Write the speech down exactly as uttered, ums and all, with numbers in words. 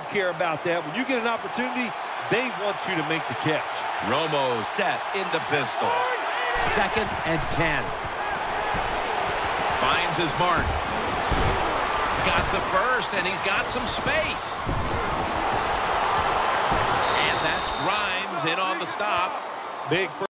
care about that. When you get an opportunity, they want you to make the catch. Romo set in the pistol. Second and ten. Finds his mark. Got the burst, and he's got some space. And that's Grimes in on the stop. Big